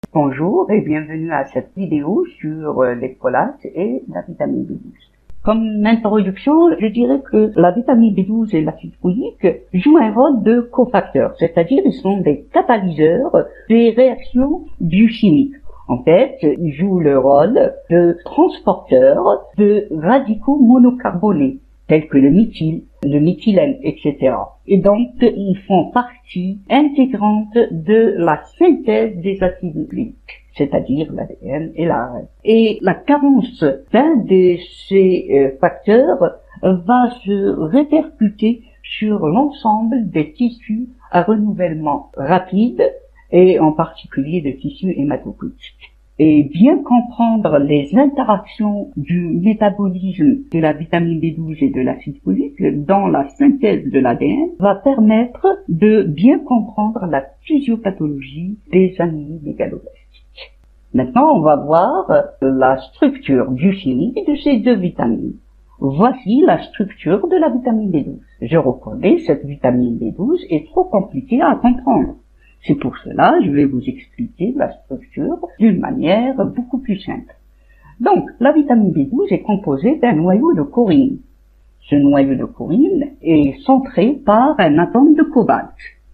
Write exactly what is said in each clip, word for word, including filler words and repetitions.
Bonjour et bienvenue à cette vidéo sur les folates et la vitamine B douze. Comme introduction, je dirais que la vitamine B douze et l'acide folique jouent un rôle de cofacteurs, c'est-à-dire ils sont des catalyseurs des réactions biochimiques. En fait, ils jouent le rôle de transporteurs de radicaux monocarbonés, tels que le méthyle, le méthylène, et cetera. Et donc, ils font partie intégrante de la synthèse des acides nucléiques, c'est-à-dire l'A D N et l'A R N. Et la carence d'un de ces euh, facteurs va se répercuter sur l'ensemble des tissus à renouvellement rapide, et en particulier des tissus hématopoïétiques. Et bien comprendre les interactions du métabolisme de la vitamine B douze et de l'acide folique dans la synthèse de l'A D N va permettre de bien comprendre la physiopathologie des animaux mégaloblastiques. Maintenant, on va voir la structure biochimique de ces deux vitamines. Voici la structure de la vitamine B douze. Je reconnais, cette vitamine B douze est trop compliquée à comprendre. C'est pour cela que je vais vous expliquer la structure d'une manière beaucoup plus simple. Donc, la vitamine B douze est composée d'un noyau de chorine. Ce noyau de chorine est centré par un atome de cobalt.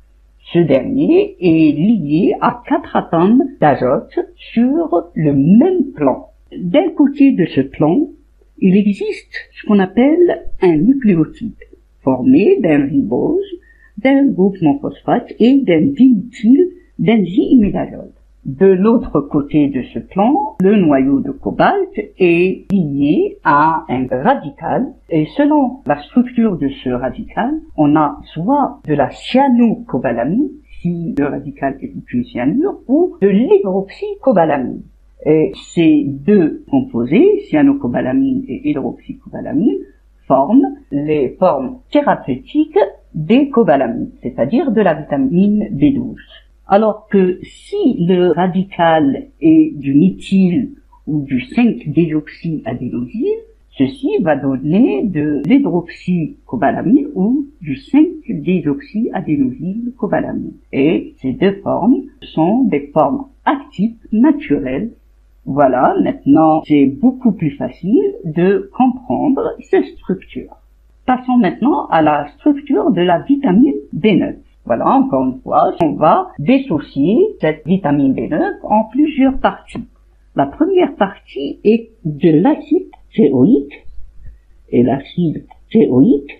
Ce dernier est lié à quatre atomes d'azote sur le même plan. D'un côté de ce plan, il existe ce qu'on appelle un nucléotide, formé d'un ribose, d'un groupement phosphate et d'un diméthyl d'enzymidazole. De l'autre côté de ce plan, le noyau de cobalt est lié à un radical, et selon la structure de ce radical, on a soit de la cyanocobalaminE, si le radical est une cyanure, ou de l'hydroxycobalaminE. Et ces deux composés, cyanocobalaminE et hydroxycobalaminE, forment les formes thérapeutiques des cobalamines, c'est-à-dire de la vitamine B douze. Alors que si le radical est du méthyle ou du cinq désoxyadénosine, ceci va donner de l'hydroxycobalamine ou du cinq désoxyadénosine cobalamine. Et ces deux formes sont des formes actives naturelles. Voilà, maintenant c'est beaucoup plus facile de comprendre ces structures. Passons maintenant à la structure de la vitamine B neuf. Voilà, encore une fois, on va dissocier cette vitamine B neuf en plusieurs parties. La première partie est de l'acide thyroïque, et l'acide thyroïque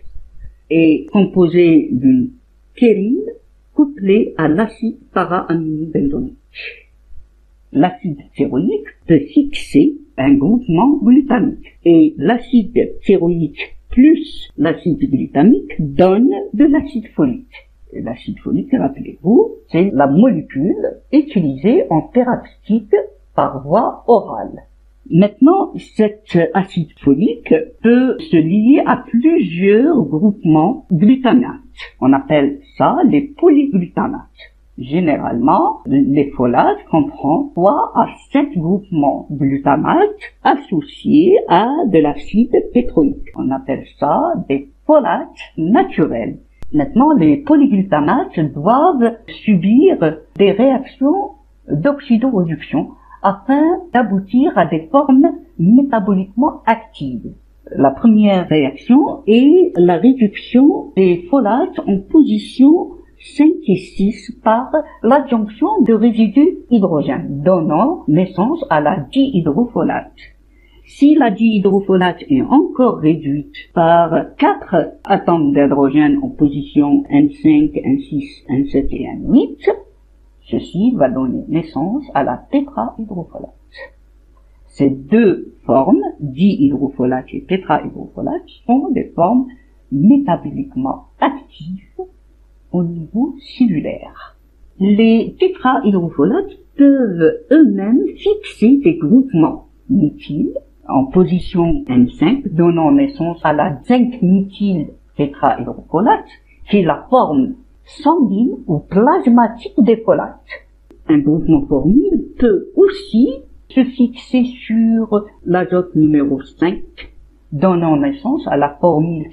est composé d'une chérine couplée à l'acide para-aminobenzonique. L'acide thyroïque peut fixer un groupement glutamique, et l'acide thyroïque plus l'acide glutamique donne de l'acide folique. Et l'acide folique, rappelez-vous, c'est la molécule utilisée en thérapeutique par voie orale. Maintenant, cet acide folique peut se lier à plusieurs groupements glutamates. On appelle ça les polyglutamates. Généralement, les folates comprennent trois à sept groupements glutamates associés à de l'acide pétroïque. On appelle ça des folates naturels. Maintenant, les polyglutamates doivent subir des réactions d'oxydoréduction afin d'aboutir à des formes métaboliquement actives. La première réaction est la réduction des folates en position cinq et six par l'adjonction de résidus hydrogène, donnant naissance à la dihydrofolate. Si la dihydrofolate est encore réduite par quatre atomes d'hydrogène en position N cinq, N six, N sept et N huit, ceci va donner naissance à la tétrahydrofolate. Ces deux formes, dihydrofolate et tétrahydrofolate, sont des formes métaboliquement actives au niveau cellulaire. Les tétrahydrofolates peuvent eux-mêmes fixer des groupements méthyle en position N cinq, donnant naissance à la cinq méthyle tétrahydrofolate, qui est la forme sanguine ou plasmatique des folates. Un groupement formyle peut aussi se fixer sur l'azote numéro cinq, donnant naissance à la formyle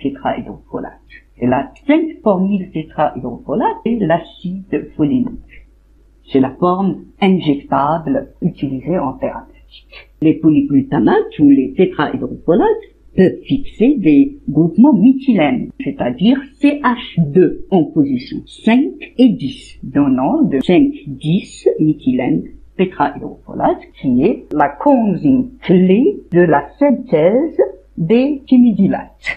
tétrahydrofolate. Et la cinq formyle tétrahydrofolate est l'acide folénique. C'est la forme injectable utilisée en thérapeutique. Les polyglutamates ou les tétrahydrofolates peuvent fixer des groupements méthylènes, c'est-à-dire C H deux en position cinq et dix, donnant de cinq dix méthylène tétrahydrofolate, qui est la coenzyme clé de la synthèse des thymidulates.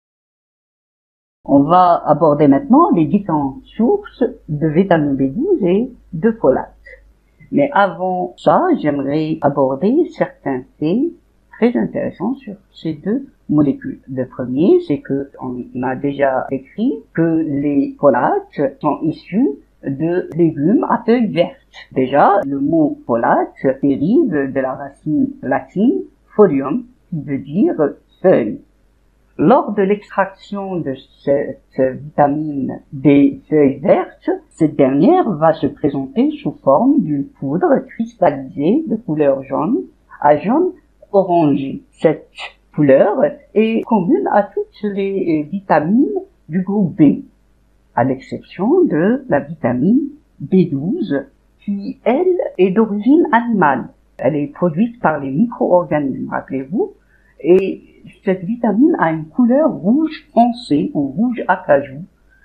On va aborder maintenant les différentes sources de vitamine B douze et de folate. Mais avant ça, j'aimerais aborder certains faits très intéressants sur ces deux molécules. Le premier, c'est que on a déjà écrit que les folates sont issus de légumes à feuilles vertes. Déjà, le mot folate dérive de la racine latine folium, qui veut dire feuille. Lors de l'extraction de cette vitamine des feuilles vertes, cette dernière va se présenter sous forme d'une poudre cristallisée de couleur jaune à jaune orangé. Cette couleur est commune à toutes les vitamines du groupe B, à l'exception de la vitamine B douze, qui, elle, est d'origine animale. Elle est produite par les micro-organismes, rappelez-vous, et cette vitamine a une couleur rouge foncé ou rouge acajou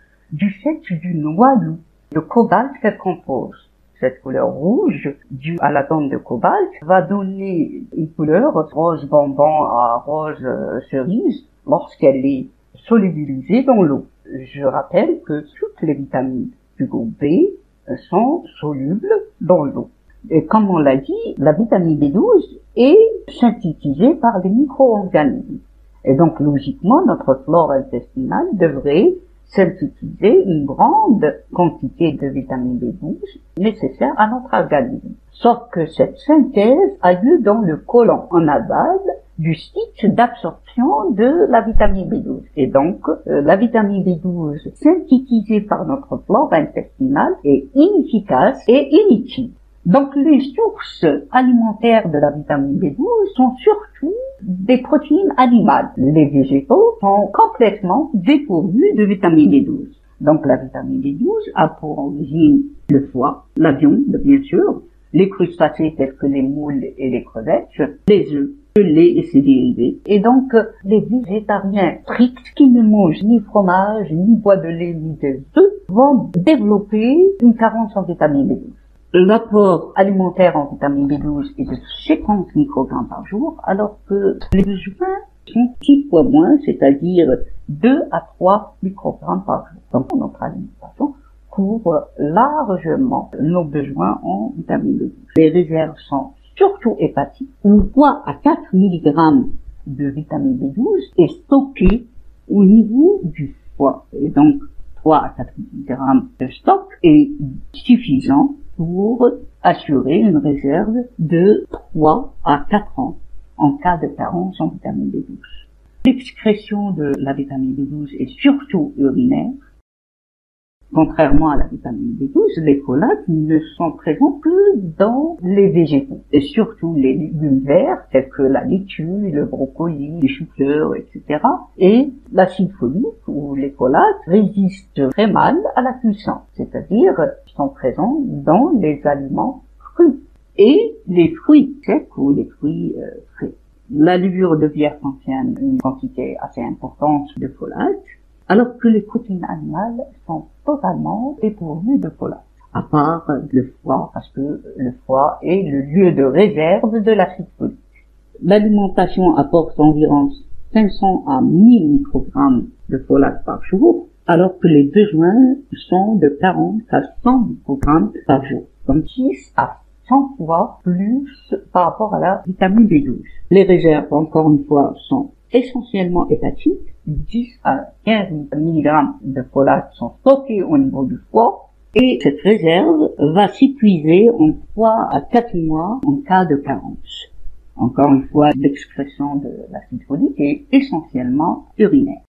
du fait du noyau de cobalt qu'elle compose. Cette couleur rouge, due à l'atome de cobalt, va donner une couleur rose bonbon à rose cerise lorsqu'elle est solubilisée dans l'eau. Je rappelle que toutes les vitamines du groupe B sont solubles dans l'eau. Et comme on l'a dit, la vitamine B douze est synthétisée par les micro-organismes. Et donc, logiquement, notre flore intestinale devrait synthétiser une grande quantité de vitamine B douze nécessaire à notre organisme. Sauf que cette synthèse a lieu dans le côlon en aval du site d'absorption de la vitamine B douze. Et donc, euh, la vitamine B douze synthétisée par notre flore intestinale est inefficace et inutile. Donc, les sources alimentaires de la vitamine B douze sont surtout des protéines animales. Les végétaux sont complètement dépourvus de vitamine B douze. Donc, la vitamine B douze a pour origine le foie, la viande, bien sûr, les crustacés tels que les moules et les crevettes, les œufs, le lait et ses dérivés. Et donc, les végétariens stricts qui ne mangent ni fromage, ni bois de lait, ni des œufs vont développer une carence en vitamine B douze. L'apport alimentaire en vitamine B douze est de cinquante microgrammes par jour, alors que les besoins sont six fois moins, c'est-à-dire deux à trois microgrammes par jour. Donc, notre alimentation couvre largement nos besoins en vitamine B douze. Les réserves sont surtout hépatiques, où trois à quatre milligrammes de vitamine B douze est stocké au niveau du foie. Et donc, trois à quatre milligrammes de stock est suffisant pour assurer une réserve de trois à quatre ans en cas de carence en vitamine B douze. L'excrétion de la vitamine B douze est surtout urinaire. Contrairement à la vitamine B douze, les folates ne sont présents que dans les végétaux, et surtout les légumes verts tels que la laitue, le brocoli, les choux-fleurs, et cetera. Et l'acide folique ou les folates résistent très mal à la cuisson, c'est-à-dire sont présents dans les aliments crus et les fruits secs ou les fruits euh, frais. La levure de bière contient une quantité assez importante de folates, alors que les protéines animales sont totalement dépourvues de folates, à part le foie, parce que le foie est le lieu de réserve de l'acide folique. L'alimentation apporte environ cinq cents à mille microgrammes de folates par jour, alors que les besoins sont de quarante à cent microgrammes par jour, donc six à cent fois plus par rapport à la vitamine B douze. Les réserves, encore une fois, sont essentiellement hépatiques. dix à quinze milligrammes de folates sont stockés au niveau du foie, et cette réserve va s'épuiser en trois à quatre mois en cas de carence. Encore une fois, l'expression de l'acide folique est essentiellement urinaire.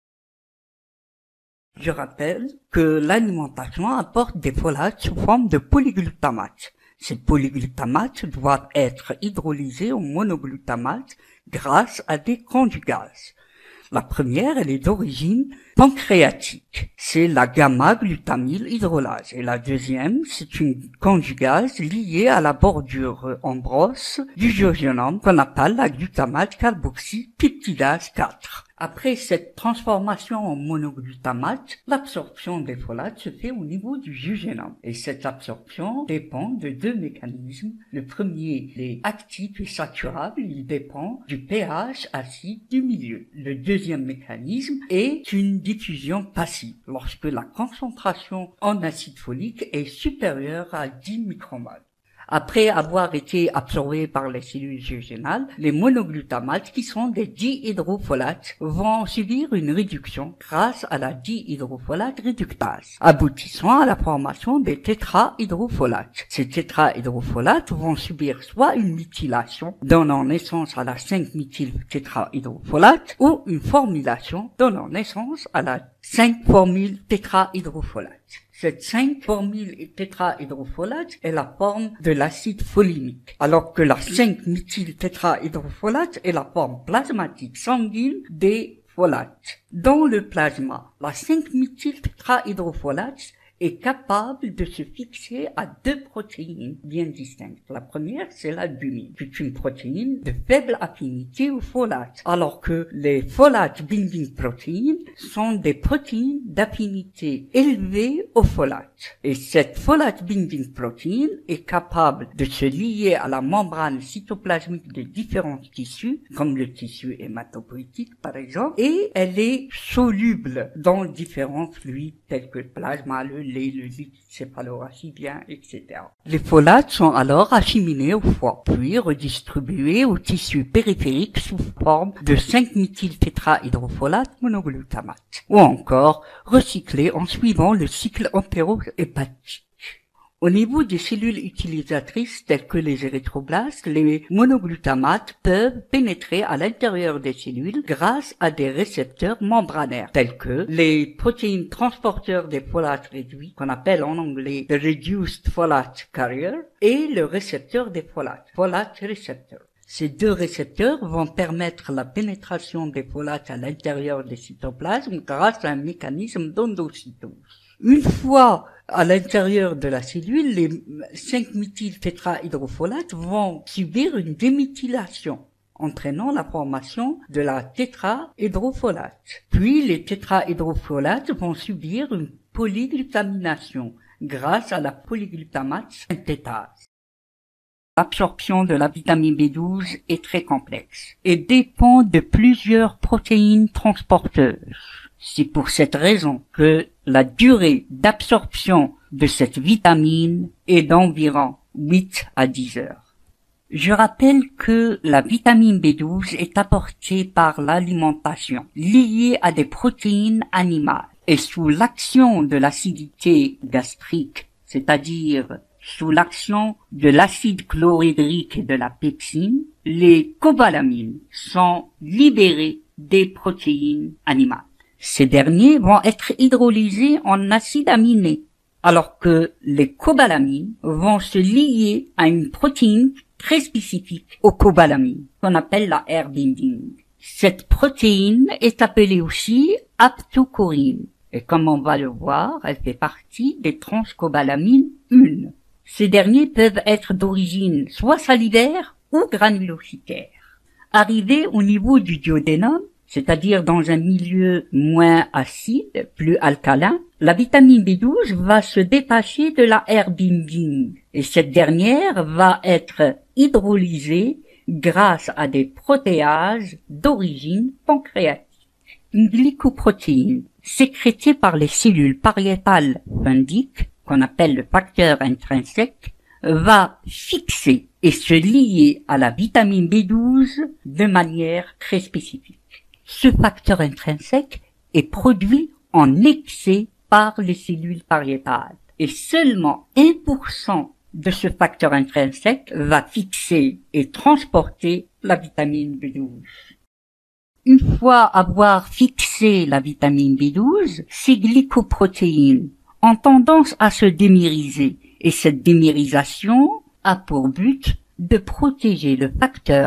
Je rappelle que l'alimentation apporte des folates sous forme de polyglutamate. Cette polyglutamate doit être hydrolysée au monoglutamate grâce à des conjugases. La première, elle est d'origine pancréatique. C'est la gamma-glutamyl hydrolase. Et la deuxième, c'est une conjugase liée à la bordure en brosse du jejunum qu'on appelle la glutamate carboxypeptidase quatre. Après cette transformation en monoglutamate, l'absorption des folates se fait au niveau du jejunum. Et cette absorption dépend de deux mécanismes. Le premier, il est actif et saturable, il dépend du pH acide du milieu. Le deuxième mécanisme est une diffusion passive, lorsque la concentration en acide folique est supérieure à dix micromoles. Après avoir été absorbés par les cellules jejunales, les monoglutamates, qui sont des dihydrofolates, vont subir une réduction grâce à la dihydrofolate réductase, aboutissant à la formation des tétrahydrofolates. Ces tétrahydrofolates vont subir soit une méthylation, donnant naissance à la cinq-méthyltétrahydrofolate, ou une formylation, donnant naissance à la cinq-formyltétrahydrofolate. Cette cinq-formyl tétrahydrofolate est la forme de l'acide folinique, alors que la cinq-méthyl tétrahydrofolate est la forme plasmatique sanguine des folates. Dans le plasma, la cinq-méthyl tétrahydrofolate est capable de se fixer à deux protéines bien distinctes. La première, c'est l'albumine, qui est une protéine de faible affinité aux folates, alors que les folate binding proteins sont des protéines d'affinité élevée aux folates. Et cette folate binding protein est capable de se lier à la membrane cytoplasmique de différents tissus, comme le tissu hématopoïétique par exemple, et elle est soluble dans différents fluides tels que le plasma, le lait, le liquide céphalorachidien, et cetera. Les folates sont alors acheminés au foie, puis redistribués aux tissus périphériques sous forme de cinq-méthyltétrahydrofolate monoglutamate, ou encore recyclés en suivant le cycle entérohépatique. Au niveau des cellules utilisatrices telles que les érythroblastes, les monoglutamates peuvent pénétrer à l'intérieur des cellules grâce à des récepteurs membranaires tels que les protéines transporteurs des folates réduits, qu'on appelle en anglais the reduced folate carrier, et le récepteur des folates, folate receptor. Ces deux récepteurs vont permettre la pénétration des folates à l'intérieur des cytoplasmes grâce à un mécanisme d'endocytose. Une fois à l'intérieur de la cellule, les cinq-méthyltétrahydrofolates vont subir une déméthylation, entraînant la formation de la tétrahydrofolate. Puis les tétrahydrofolates vont subir une polyglutamination grâce à la polyglutamate synthétase. L'absorption de la vitamine B douze est très complexe et dépend de plusieurs protéines transporteuses. C'est pour cette raison que la durée d'absorption de cette vitamine est d'environ huit à dix heures. Je rappelle que la vitamine B douze est apportée par l'alimentation, liée à des protéines animales, et sous l'action de l'acidité gastrique, c'est-à-dire sous l'action de l'acide chlorhydrique et de la pepsine, les cobalamines sont libérées des protéines animales. Ces derniers vont être hydrolysés en acides aminés, alors que les cobalamines vont se lier à une protéine très spécifique aux cobalamines, qu'on appelle la R-binding. Cette protéine est appelée aussi aptocorine, et comme on va le voir, elle fait partie des transcobalamines un. Ces derniers peuvent être d'origine soit salivaire ou granulocytaire. Arrivés au niveau du duodénum, c'est-à-dire dans un milieu moins acide, plus alcalin, la vitamine B douze va se détacher de la R-binding et cette dernière va être hydrolysée grâce à des protéases d'origine pancréatique. Une glycoprotéine sécrétée par les cellules pariétales fundiques, qu'on appelle le facteur intrinsèque, va fixer et se lier à la vitamine B douze de manière très spécifique. Ce facteur intrinsèque est produit en excès par les cellules pariétales et seulement un pour cent de ce facteur intrinsèque va fixer et transporter la vitamine B douze. Une fois avoir fixé la vitamine B douze, ces glycoprotéines ont tendance à se démériser et cette démérisation a pour but de protéger le facteur intrinsèque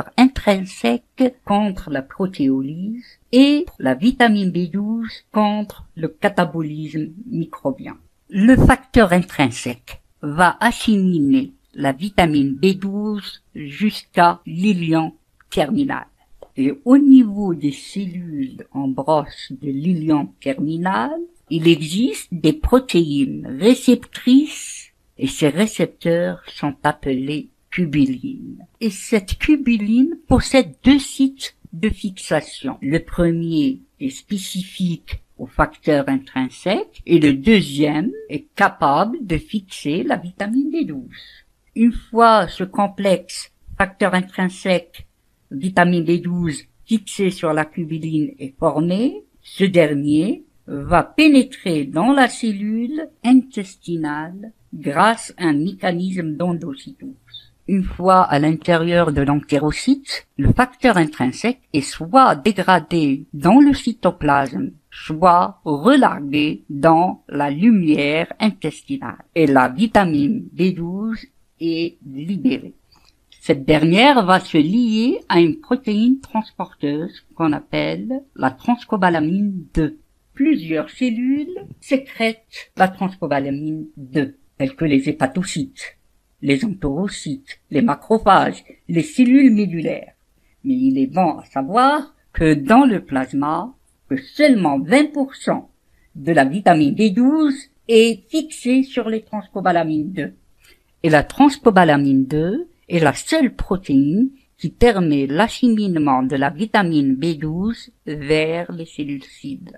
intrinsèque contre la protéolyse et la vitamine B douze contre le catabolisme microbien. Le facteur intrinsèque va assimiler la vitamine B douze jusqu'à l'ilion terminal. Et au niveau des cellules en brosse de l'ilion terminal, il existe des protéines réceptrices et ces récepteurs sont appelés cubulines. Et cette cubuline possède deux sites de fixation. Le premier est spécifique au facteur intrinsèque et le deuxième est capable de fixer la vitamine B douze. Une fois ce complexe facteur intrinsèque vitamine B douze fixé sur la cubuline est formé, ce dernier va pénétrer dans la cellule intestinale grâce à un mécanisme d'endocytose. Une fois à l'intérieur de l'entérocyte, le facteur intrinsèque est soit dégradé dans le cytoplasme, soit relargué dans la lumière intestinale. Et la vitamine B douze est libérée. Cette dernière va se lier à une protéine transporteuse qu'on appelle la transcobalamine deux. Plusieurs cellules sécrètent la transcobalamine deux, telles que les hépatocytes, les entérocytes, les macrophages, les cellules médulaires. Mais il est bon à savoir que dans le plasma, que seulement vingt pour cent de la vitamine B douze est fixée sur les transcobalamines deux. Et la transcobalamine deux est la seule protéine qui permet l'acheminement de la vitamine B douze vers les cellules cibles.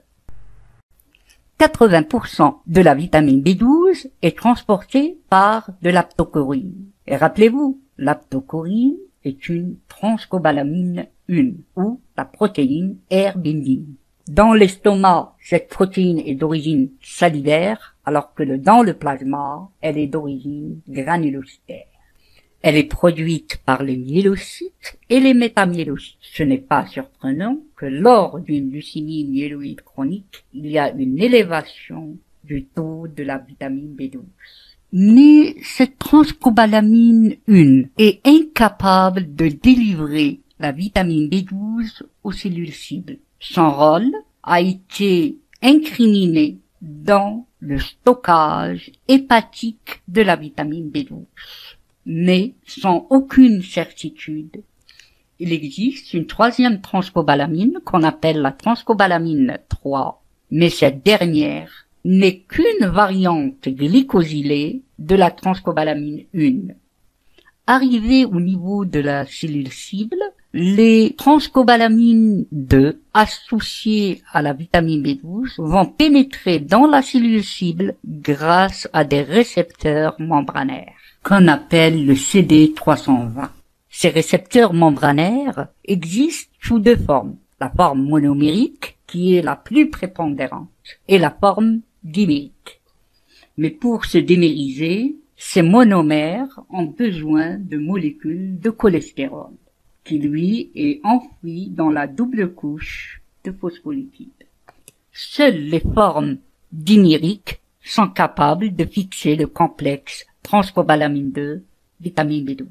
quatre-vingts pour cent de la vitamine B douze est transportée par de l'aptocorine. Et rappelez-vous, l'aptocorine est une transcobalamine un ou la protéine R-bindine. Dans l'estomac, cette protéine est d'origine salivaire, alors que le, dans le plasma, elle est d'origine granulocytaire. Elle est produite par les myélocytes et les métamyélocytes. Ce n'est pas surprenant que lors d'une leucémie myéloïde chronique, il y a une élévation du taux de la vitamine B douze. Mais cette transcobalamine un est incapable de délivrer la vitamine B douze aux cellules cibles. Son rôle a été incriminé dans le stockage hépatique de la vitamine B douze. Mais sans aucune certitude, il existe une troisième transcobalamine qu'on appelle la transcobalamine trois, mais cette dernière n'est qu'une variante glycosylée de la transcobalamine un. Arrivée au niveau de la cellule cible, les transcobalamines deux associées à la vitamine B douze vont pénétrer dans la cellule cible grâce à des récepteurs membranaires qu'on appelle le C D trois cent vingt. Ces récepteurs membranaires existent sous deux formes. La forme monomérique, qui est la plus prépondérante, et la forme dimérique. Mais pour se dimériser, ces monomères ont besoin de molécules de cholestérol, qui lui est enfoui dans la double couche de phospholipides. Seules les formes dimériques sont capables de fixer le complexe transcobalamine deux, vitamine B douze.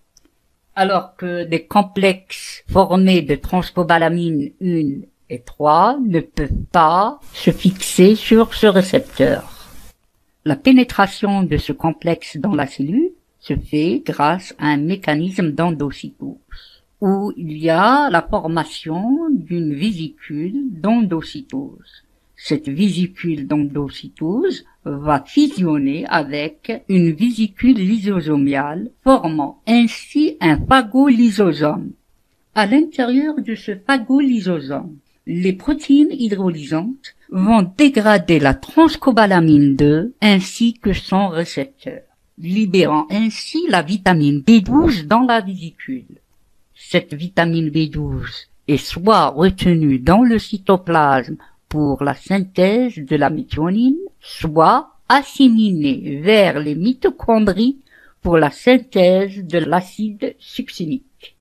Alors que des complexes formés de transcobalamine un et trois ne peuvent pas se fixer sur ce récepteur. La pénétration de ce complexe dans la cellule se fait grâce à un mécanisme d'endocytose, où il y a la formation d'une vésicule d'endocytose. Cette vésicule d'endocytose va fusionner avec une vésicule lysosomiale, formant ainsi un phagolysosome. À l'intérieur de ce phagolysosome, les protéines hydrolysantes vont dégrader la transcobalamine deux ainsi que son récepteur, libérant ainsi la vitamine B douze dans la vésicule. Cette vitamine B douze est soit retenue dans le cytoplasme pour la synthèse de la méthionine, soit assimilée vers les mitochondries pour la synthèse de l'acide succinique.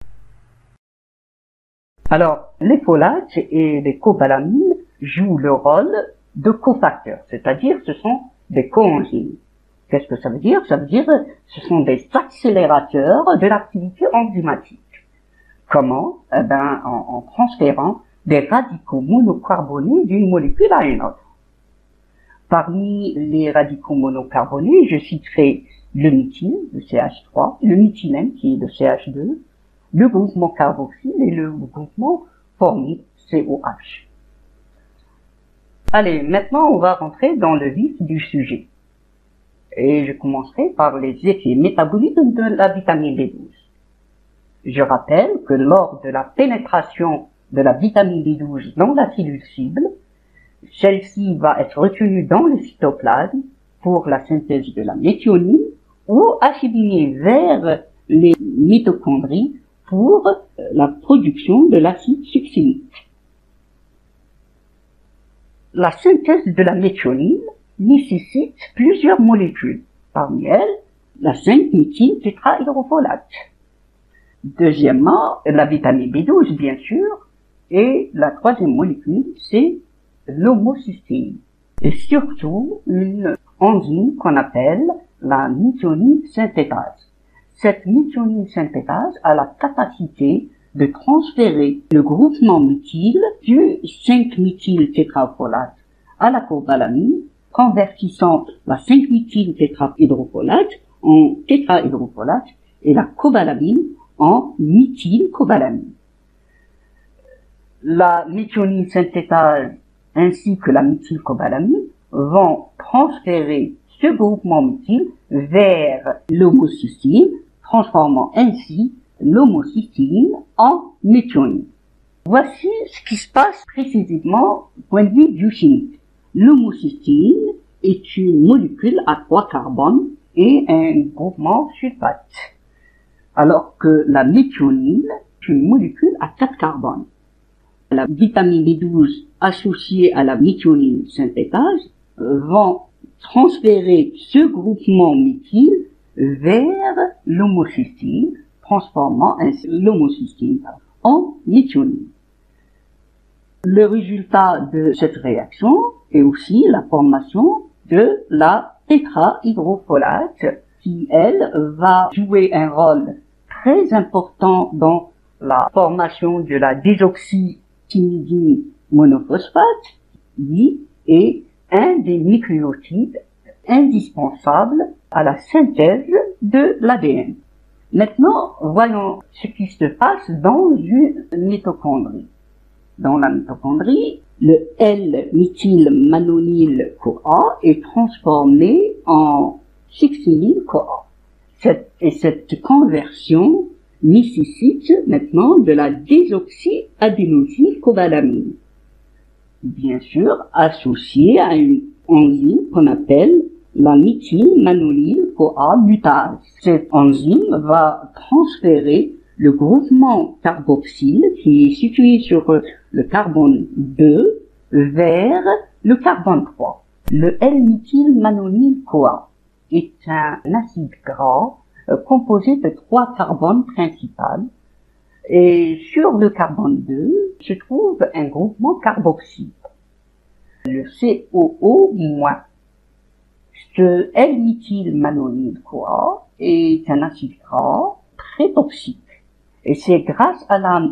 Alors, les folates et les cobalamines jouent le rôle de cofacteurs, c'est-à-dire ce sont des coenzymes. Qu'est-ce que ça veut dire? Ça veut dire ce sont des accélérateurs de l'activité enzymatique. Comment? Eh ben, en, en transférant des radicaux monocarbonés d'une molécule à une autre. Parmi les radicaux monocarbonés, je citerai le méthyle, le C H trois, le méthylène, qui est le C H deux, le groupement carboxyle et le groupement formyle, C O H. Allez, maintenant on va rentrer dans le vif du sujet. Et je commencerai par les effets métaboliques de la vitamine B douze. Je rappelle que lors de la pénétration de la vitamine B douze dans la cellule cible, celle-ci va être retenue dans le cytoplasme pour la synthèse de la méthionine ou acheminée vers les mitochondries pour la production de l'acide succinique. La synthèse de la méthionine nécessite plusieurs molécules, parmi elles la cinq méthyle tétrahydrofolate. Deuxièmement, la vitamine B douze, bien sûr, et la troisième molécule, c'est l'homocystéine. Et surtout, une enzyme qu'on appelle la méthionine synthétase. Cette méthionine synthétase a la capacité de transférer le groupement méthyle du cinq méthyle tétrafolate à la cobalamine, convertissant la cinq méthyle tétrahydrofolate en tétrahydrofolate et la cobalamine en méthylcobalamine. La méthionine synthétase ainsi que la méthylcobalamine vont transférer ce groupement méthyle vers l'homocystéine, transformant ainsi l'homocystéine en méthionine. Voici ce qui se passe précisément du point de vue biochimique. L'homocystéine est une molécule à trois carbones et un groupement sulfate, alors que la méthionine est une molécule à quatre carbones. La vitamine B douze associée à la méthionine synthétase vont transférer ce groupement méthyle vers l'homocystéine, transformant ainsi l'homocystéine en méthionine. Le résultat de cette réaction est aussi la formation de la tétrahydrofolate, qui, elle, va jouer un rôle très important dans la formation de la désoxythymidine monophosphate, qui est un des nucléotides indispensables à la synthèse de l'A D N. Maintenant, voyons ce qui se passe dans une mitochondrie. Dans la mitochondrie, le L-méthylmanonyl-CoA est transformé en six-phényl-CoA. Cette, et cette conversion nécessite maintenant de la désoxyadénosylcobalamine, bien sûr associée à une enzyme qu'on appelle la méthylmanonyl-CoA mutase. Cette enzyme va transférer le groupement carboxyle qui est situé sur le carbone deux vers le carbone trois. Le L-méthylmanonyl-CoA est un acide gras euh, composé de trois carbones principales, et sur le carbone deux se trouve un groupement carboxyle, le C O O moins. Ce L-méthylmanonyl-CoA est un acide gras très toxique, et c'est grâce à la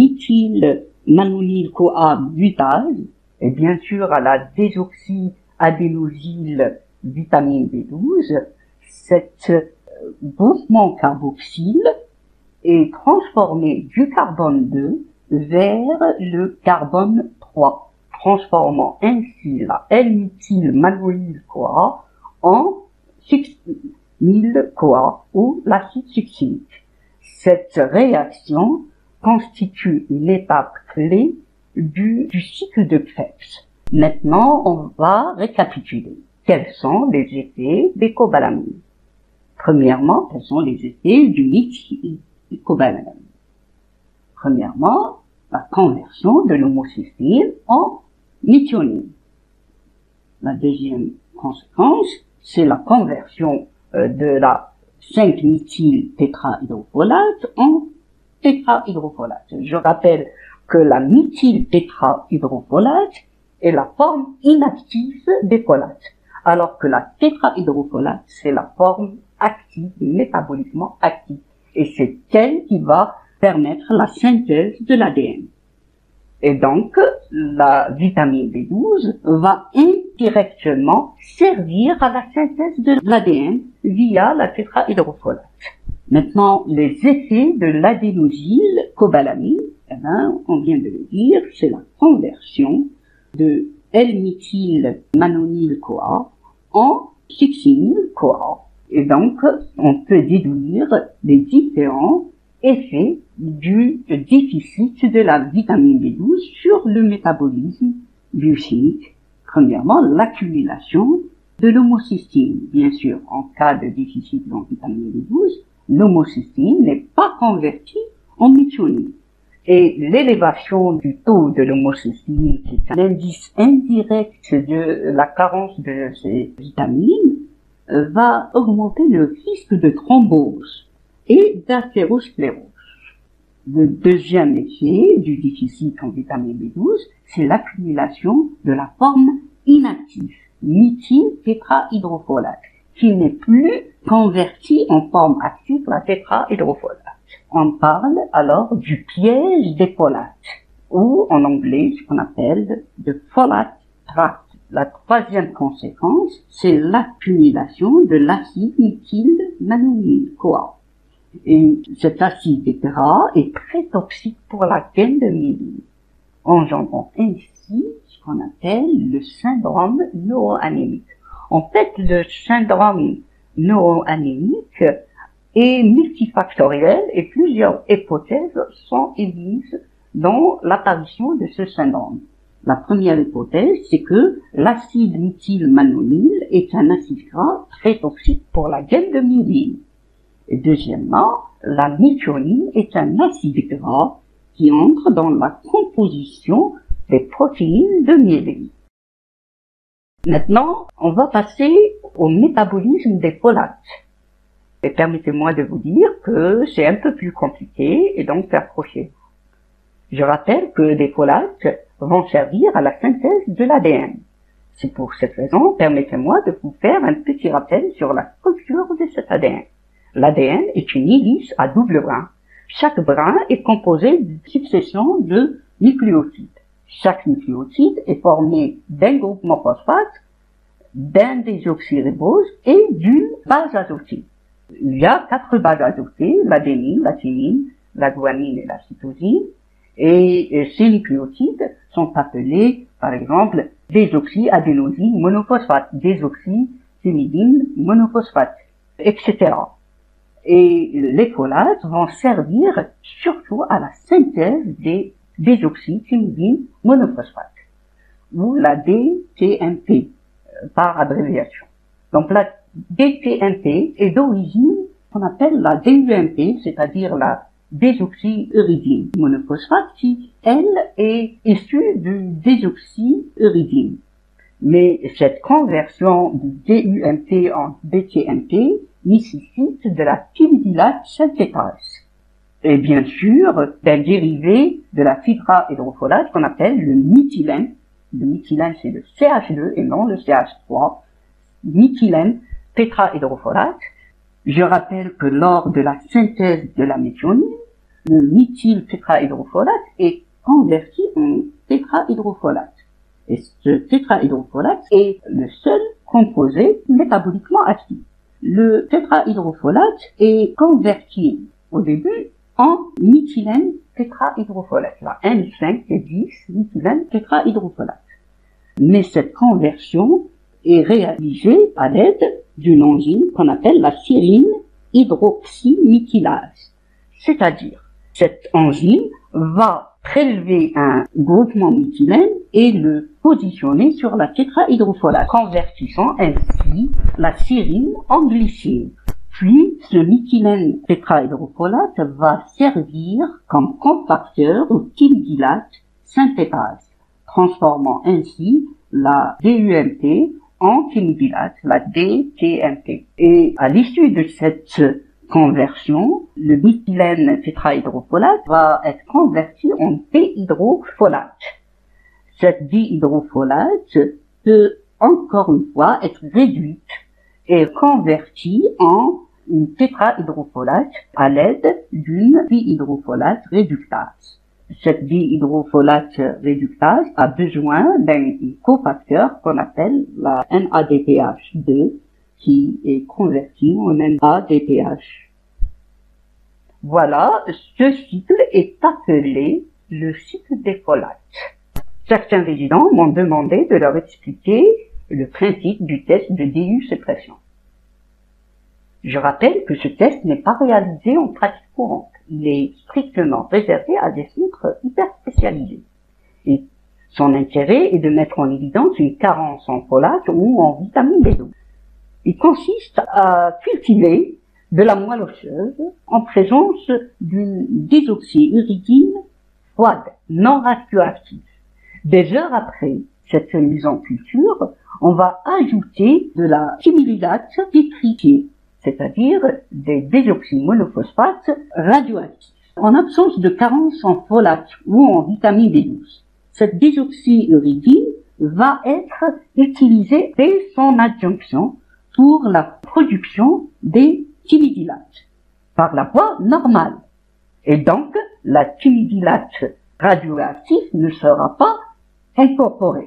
méthylmanonyl-CoA mutase et bien sûr à la désoxyadénosyl vitamine B douze, cet groupement carboxyle est transformé du carbone deux vers le carbone trois, transformant ainsi la L-méthylmanonyl-CoA en six-phényl-CoA ou l'acide succinique. Cette réaction constitue une étape clé du, du cycle de Krebs. Maintenant, on va récapituler. Quels sont les effets des cobalamines? Premièrement, quels sont les effets du méthylcobalamine? Premièrement, la conversion de l'homocystéine en méthionine. La deuxième conséquence, c'est la conversion euh, de la cinq méthyle tétrahydrofolate en tétrahydrofolate. Je rappelle que la méthyle tétrahydrofolate est la forme inactive des folates, alors que la tétrahydrofolate, c'est la forme active, métaboliquement active. Et c'est elle qui va permettre la synthèse de l'A D N. Et donc, la vitamine B douze va indirectement servir à la synthèse de l'A D N via la tétrahydrofolate. Maintenant, les effets de l'adénosylcobalamine, eh ben, on vient de le dire, c'est la conversion de L-méthylmanonyl-CoA en succinyl-CoA. Et donc, on peut déduire les différents effets du déficit de la vitamine B douze sur le métabolisme biochimique. Premièrement, l'accumulation de l'homocystine. Bien sûr, en cas de déficit en vitamine B douze, l'homocystine n'est pas convertie en méthionine. Et l'élévation du taux de l'homocystine, qui est un indice indirect de la carence de ces vitamines, va augmenter le risque de thrombose et d'athérosclérose. Le deuxième effet du déficit en vitamine B douze, c'est l'accumulation de la forme inactive, méthyltétrahydrofolate, qui n'est plus convertie en forme active, la tétrahydrofolate. On parle alors du piège des folates, ou en anglais, ce qu'on appelle the folate trap. La troisième conséquence, c'est l'accumulation de l'acide méthylmanonyl-CoA. Et cet acide gras est très toxique pour la gaine de myéline, engendrant ainsi ce qu'on appelle le syndrome neuroanémique. En fait, le syndrome neuroanémique est multifactoriel et plusieurs hypothèses sont émises dans l'apparition de ce syndrome. La première hypothèse, c'est que l'acide méthylmanonyl est un acide gras très toxique pour la gaine de myéline. Et deuxièmement, la méthionine est un acide gras qui entre dans la composition des protéines de myéline. Maintenant, on va passer au métabolisme des folates. Et permettez-moi de vous dire que c'est un peu plus compliqué et donc accrochez-vous. Je rappelle que les folates vont servir à la synthèse de l'A D N. C'est pour cette raison, permettez-moi de vous faire un petit rappel sur la structure de cet A D N. L'A D N est une hélice à double brin. Chaque brin est composé d'une succession de nucléotides. Chaque nucléotide est formé d'un groupe monophosphate, d'un désoxyribose et d'une base azotée. Il y a quatre bases azotées, l'adénine, la thymine, la guanine et la cytosine. Et ces nucléotides sont appelés, par exemple, désoxyadénosine monophosphate, désoxythymidine monophosphate, et cetera. Et les folates vont servir surtout à la synthèse des désoxythymidine monophosphate, ou la D T M P, par abréviation. Donc la D T M P est d'origine qu'on appelle la D U M P, c'est-à-dire la désoxyuridine monophosphate, qui, elle, est issue du désoxyuridine. Mais cette conversion du D U M P en D T M P nécessite de la thymidylate synthétase. Et bien sûr, d'un dérivé de la tétrahydrofolate qu'on appelle le méthylène. Le méthylène, c'est le C H deux et non le C H trois. Méthylène tétrahydrofolate. Je rappelle que lors de la synthèse de la méthionine, le méthyltétrahydrofolate est converti en tétrahydrofolate. Et ce tétrahydrofolate est le seul composé métaboliquement actif. Le tétrahydrofolate est converti au début en méthylène tétrahydrofolate, la N cinq et dix méthylène tétrahydrofolate. Mais cette conversion est réalisée à l'aide d'une enzyme qu'on appelle la sérine hydroxyméthylase. C'est-à-dire, cette enzyme va prélever un groupement méthylène et le positionner sur la tétrahydrofolate, convertissant ainsi la sérine en glycine. Puis, ce méthylène tétrahydrofolate va servir comme cofacteur au thymidylate synthétase, transformant ainsi la D U M P en thymidylate, la D T M P. Et à l'issue de cette conversion, le méthylène tétrahydrofolate va être converti en déhydrofolate. Cette déhydrofolate peut encore une fois être réduite et convertie en une tétrahydrofolate à l'aide d'une dihydrofolate réductase. Cette dihydrofolate réductase a besoin d'un cofacteur qu'on appelle la N A D P H deux qui est converti en N A D P H. Voilà, ce cycle est appelé le cycle des folates. Certains résidents m'ont demandé de leur expliquer le principe du test de D U suppression. Je rappelle que ce test n'est pas réalisé en pratique courante. Il est strictement réservé à des centres hyper spécialisés. Et son intérêt est de mettre en évidence une carence en folate ou en vitamine B douze. Il consiste à cultiver de la moelle osseuse en présence d'une désoxyuridine froide, non radioactive. Des heures après cette mise en culture, on va ajouter de la timidilate pétrifiée, c'est-à-dire des désoxymonophosphates radioactifs. En absence de carence en folate ou en vitamine B douze, cette désoxyuridine va être utilisée dès son adjonction pour la production des timidilates par la voie normale. Et donc, la timidilate radioactive ne sera pas incorporée.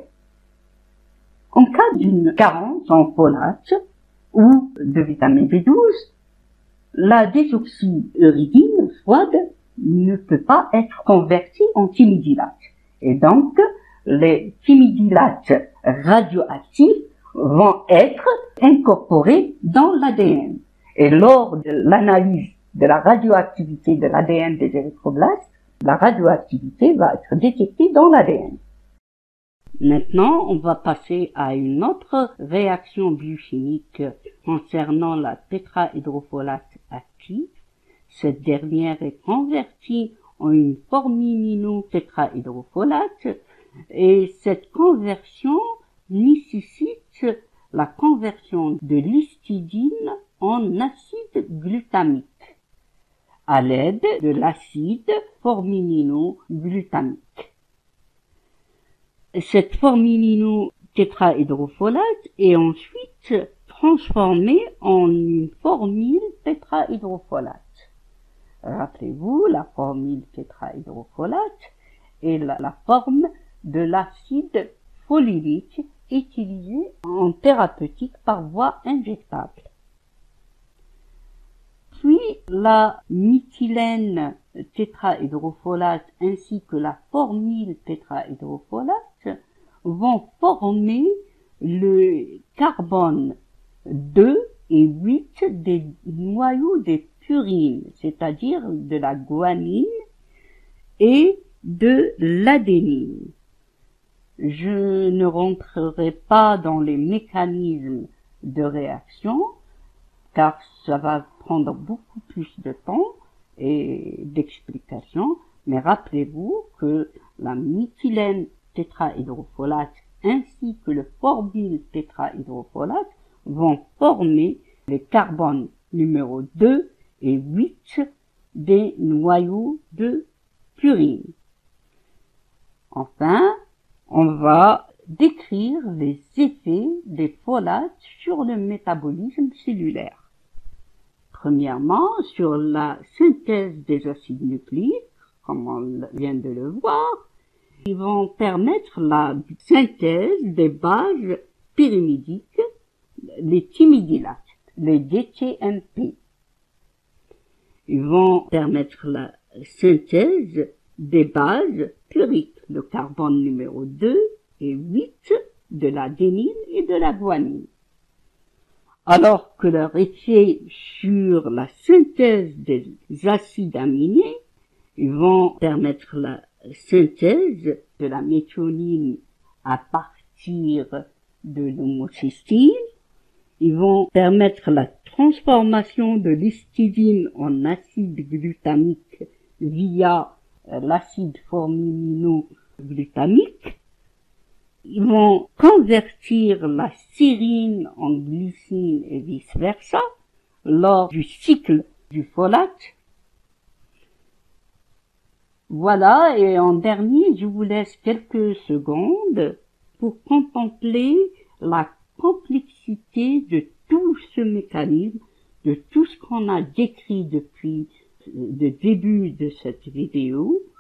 En cas d'une carence en folate ou de vitamine B douze, la désoxyuridine froide ne peut pas être convertie en timidilate. Et donc, les timidilates radioactifs vont être incorporés dans l'A D N. Et lors de l'analyse de la radioactivité de l'A D N des érythroblastes, la radioactivité va être détectée dans l'A D N. Maintenant, on va passer à une autre réaction biochimique concernant la tétrahydrofolate active. Cette dernière est convertie en une formimino-tétrahydrofolate et cette conversion nécessite la conversion de l'histidine en acide glutamique à l'aide de l'acide formiminoglutamate. Cette formimino-tétrahydrofolate est ensuite transformée en une formyle tétrahydrofolate. Rappelez-vous, la formyle tétrahydrofolate est la, la forme de l'acide folinique utilisé en thérapeutique par voie injectable. Puis, la méthylène tétrahydrofolate ainsi que la formyle tétrahydrofolate vont former le carbone deux et huit des noyaux des purines, c'est-à-dire de la guanine et de l'adénine. Je ne rentrerai pas dans les mécanismes de réaction, car ça va prendre beaucoup plus de temps et d'explications, mais rappelez-vous que la méthylène tétrahydrofolate ainsi que le formyle tétrahydrofolate vont former les carbones numéro deux et huit des noyaux de purine. Enfin, on va décrire les effets des folates sur le métabolisme cellulaire. Premièrement, sur la synthèse des acides nucléiques, comme on vient de le voir, ils vont permettre la synthèse des bases pyrimidiques, les timidilates, les D T M P. Ils vont permettre la synthèse des bases puriques, le carbone numéro deux et huit de l'adénine et de la guanine. Alors que leur effet sur la synthèse des acides aminés, ils vont permettre la synthèse de la méthionine à partir de l'homocystine. Ils vont permettre la transformation de l'histidine en acide glutamique via l'acide formiminoglutamate. Ils vont convertir la sérine en glycine et vice-versa lors du cycle du folate. Voilà, et en dernier, je vous laisse quelques secondes pour contempler la complexité de tout ce mécanisme de tout ce qu'on a décrit depuis le début de cette vidéo,